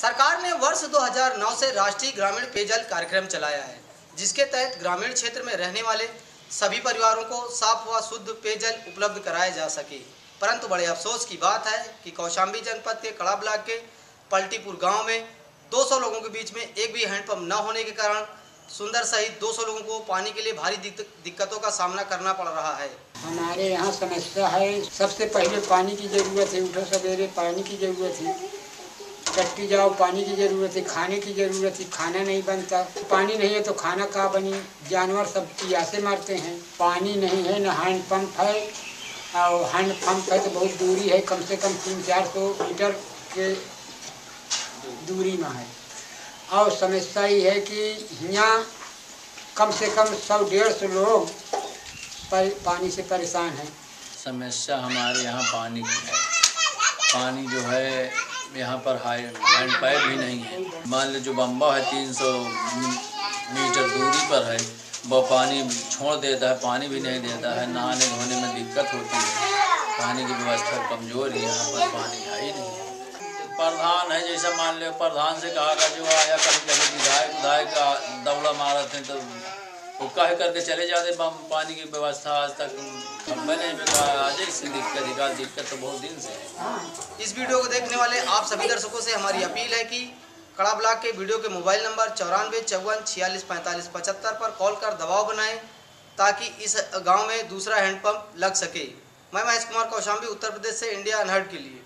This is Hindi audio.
सरकार ने वर्ष 2009 से राष्ट्रीय ग्रामीण पेयजल कार्यक्रम चलाया है, जिसके तहत ग्रामीण क्षेत्र में रहने वाले सभी परिवारों को साफ व शुद्ध पेयजल उपलब्ध कराया जा सके। परंतु बड़े अफसोस की बात है कि कौशाम्बी जनपद के कड़ा ब्लॉक के पल्टीपुर गांव में 200 लोगों के बीच में एक भी हैंडपंप न होने के कारण सुंदर सहित 200 लोगों को पानी के लिए भारी दिक्कतों का सामना करना पड़ रहा है। हमारे यहाँ समस्या है, सबसे पहले पानी की ज़रूरत है। उठो सवेरे पानी की ज़रूरत है, टट्टी जाओ पानी की ज़रूरत है, खाने की ज़रूरत है, खाना नहीं बनता। पानी नहीं है तो खाना कहाँ बनी। जानवर सब प्यासे मरते हैं। पानी नहीं है, न हैंड पंप है, और हैंड पंप है तो बहुत दूरी है, कम से कम 300-400 मीटर के दूरी में है। और समस्या ही है कि यहाँ कम से कम 100-150 लोग पानी से परेशान हैं। समस्या हमारे यहाँ पानी की है। पानी जो है यहाँ पर हैंड पाइप भी नहीं है। मान लो जो बम्बा है 300 मीटर दूरी पर है, वो पानी छोड़ देता है, पानी भी नहीं देता है। नहाने धोने में दिक्कत होती है। पानी की व्यवस्था कमज़ोर है, यहाँ पर पानी है ही नहीं। प्रधान है, जैसा मान लो प्रधान से कहा जो आया, कभी विधायक का दौड़ा मारा थे तो वो कह करके चले जाते। पानी की व्यवस्था आज तक मैंने आज इससे दिक्कत तो बहुत दिन से है। इस वीडियो को देखने वाले आप सभी दर्शकों से हमारी अपील है कि कड़ा ब्लॉक के वीडियो के मोबाइल नंबर 94 54 46 45 75 पर कॉल कर दबाव बनाएं ताकि इस गांव में दूसरा हैंडपंप लग सके। मैं महेश कुमार कौशाम्बी, उत्तर प्रदेश से इंडिया अनहर्ड के लिए।